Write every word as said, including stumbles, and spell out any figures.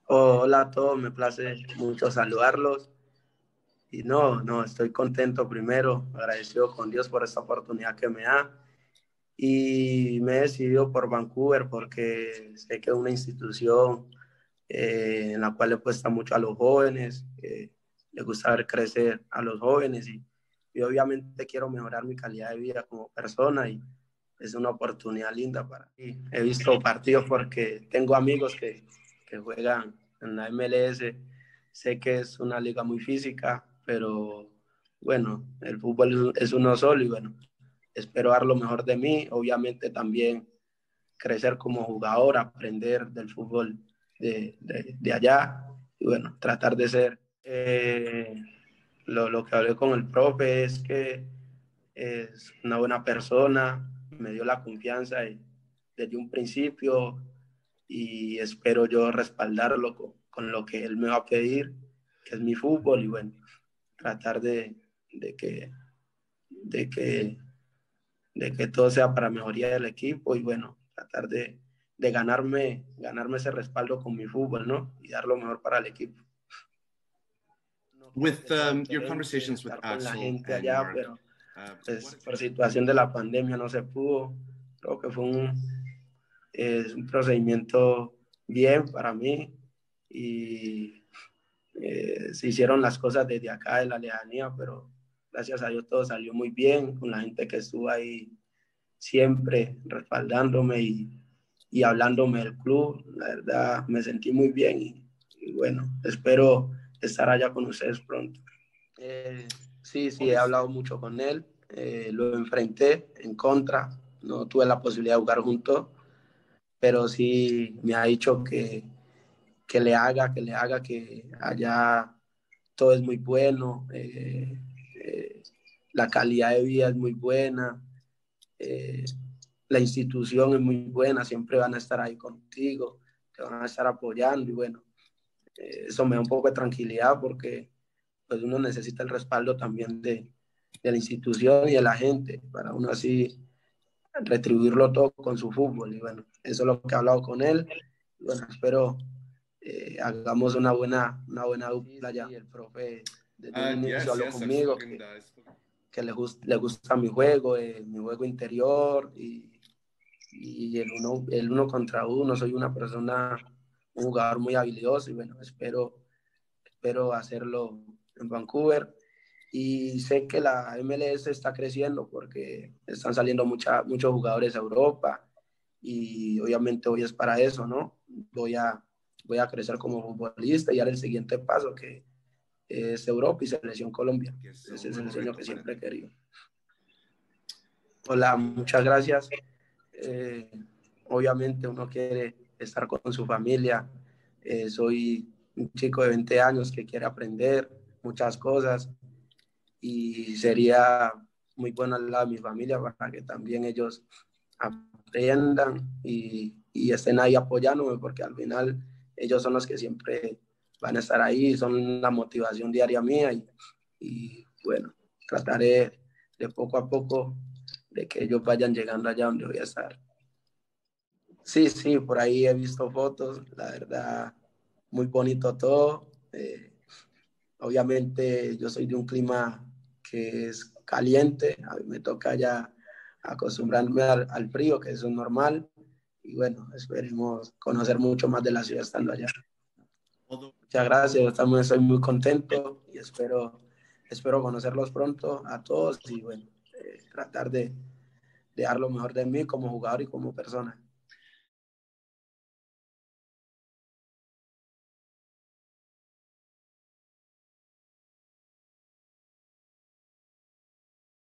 Hola a todos, me place mucho saludarlos. Y no, no, estoy contento primero, agradecido con Dios por esta oportunidad que me da. Y me he decidido por Vancouver porque sé que es una institución eh, en la cual le cuesta mucho a los jóvenes, eh, le gusta ver crecer a los jóvenes y, y obviamente quiero mejorar mi calidad de vida como persona y es una oportunidad linda para mí. He visto partidos porque tengo amigos que, que juegan en la M L S. Sé que es una liga muy física, pero bueno, el fútbol es uno solo y bueno, espero dar lo mejor de mí. Obviamente también crecer como jugador, aprender del fútbol de, de, de allá y bueno, tratar de ser. Eh, lo, lo que hablé con el profe es que es una buena persona, me dio la confianza y, desde un principio y espero yo respaldarlo con, con, lo que él me va a pedir, que es mi fútbol y bueno, tratar de, de, que, de, que, de que todo sea para mejoría del equipo y bueno, tratar de, de ganarme, ganarme ese respaldo con mi fútbol, ¿no? Y dar lo mejor para el equipo. With um, your conversations with Axel and allá, Mark, pero uh, pues por situación de la pandemia no se pudo. Creo que fue un, es un procedimiento bien para mí y eh, se hicieron las cosas desde acá de la lejanía, pero gracias a Dios todo salió muy bien con la gente que estuvo ahí siempre respaldándome y, y hablándome del club. La verdad me sentí muy bien y, y bueno, espero estar allá con ustedes pronto. Eh, sí, sí, he hablado mucho con él, eh, lo enfrenté en contra, no tuve la posibilidad de jugar juntos, pero sí me ha dicho que, que le haga, que le haga, que allá todo es muy bueno, eh, eh, la calidad de vida es muy buena, eh, la institución es muy buena, siempre van a estar ahí contigo, te van a estar apoyando y bueno, eh, eso me da un poco de tranquilidad porque pues uno necesita el respaldo también de, de la institución y de la gente para uno así retribuirlo todo con su fútbol. Y bueno, eso es lo que he hablado con él. Y bueno, espero eh, hagamos una buena, una buena dupla ya. Y el profe desde uh, un inicio yes, habló yes, I've conmigo spoken. que, Uh, spoken. que le, gust, le gusta mi juego, eh, mi juego interior y, y el, uno, el uno contra uno. Soy una persona, un jugador muy habilidoso y bueno, espero, espero hacerlo en Vancouver. Y sé que la M L S está creciendo porque están saliendo mucha, muchos jugadores a Europa y obviamente hoy es para eso, ¿no? Voy a, voy a crecer como futbolista y dar el siguiente paso que es Europa y Selección Colombia. Ese es el sueño que siempre he querido. Hola, muchas gracias. Eh, obviamente uno quiere estar con su familia. Eh, soy un chico de veinte años que quiere aprender muchas cosas y sería muy bueno al lado de mi familia para que también ellos aprendan y, y estén ahí apoyándome porque al final ellos son los que siempre van a estar ahí, son la motivación diaria mía y, y bueno, trataré de poco a poco de que ellos vayan llegando allá donde voy a estar. Sí, sí, por ahí he visto fotos, la verdad, muy bonito todo. Eh, obviamente yo soy de un clima que es caliente, a mí me toca ya acostumbrarme al, al frío, que eso es normal, y bueno, esperemos conocer mucho más de la ciudad estando allá. Muchas gracias, yo también estoy muy contento y espero, espero conocerlos pronto a todos y bueno, eh, tratar de, de dar lo mejor de mí como jugador y como persona.